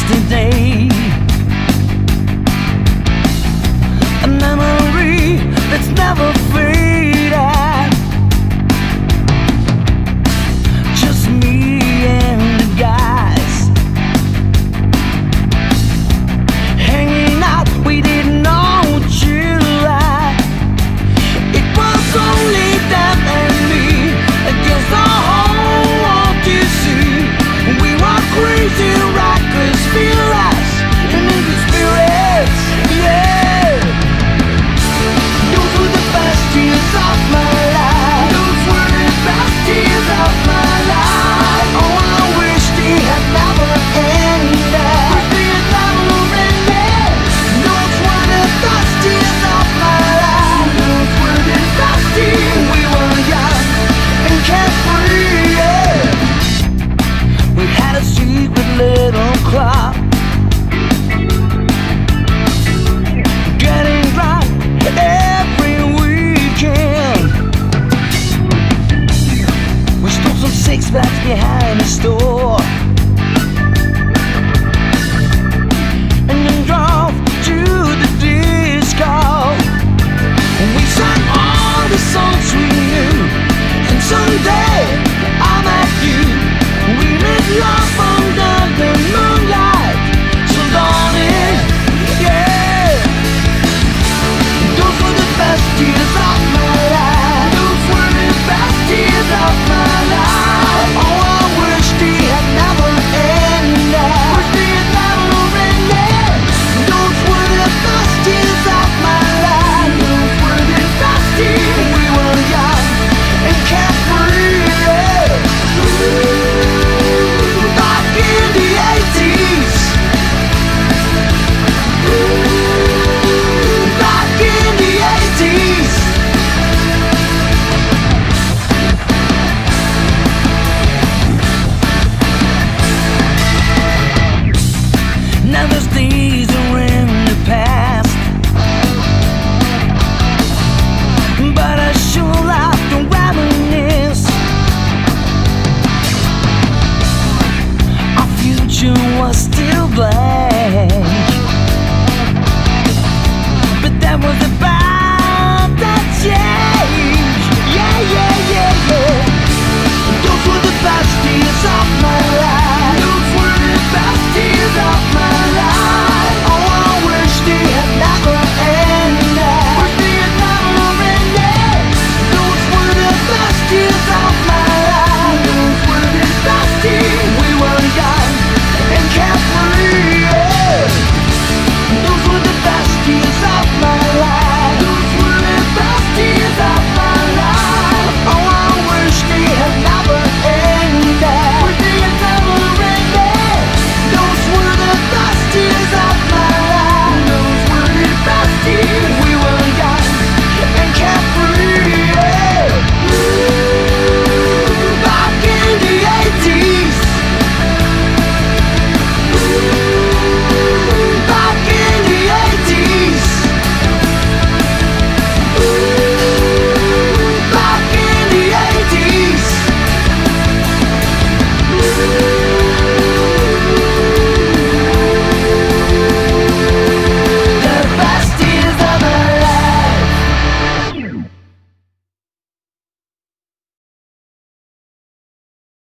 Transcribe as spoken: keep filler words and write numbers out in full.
yesterday, a memory that's never faded. Just me and the guys hanging out, we didn't know July. It was only them and me against the whole world to see. We were crazy, reckless, fearless, and in good spirits, yeah. Those were the best years of my life. Those were the best years of my life. Oh, I wish they had never ended. Wish they had never ended. Those were the best years of my life. Those were the best years. We were young and carefree, yeah. We had a secret little club, getting drunk every weekend. We stole some six packs behind the store and then drove to the disco. We sang all the songs we knew, and someday I met you. We made love under the moonlight, so darling, yeah. Those were the best years of my life. Those were the best years of my life. Oh, I wish they had never ended. Wish they had never ended. Those were the best years of my life. Those were the best years. We were young and carefree, yeah. Back in the eighties. Back in the eighties. Now those days are in the past, but I sure like to reminisce. Our future was still blank, but that was about that, yeah.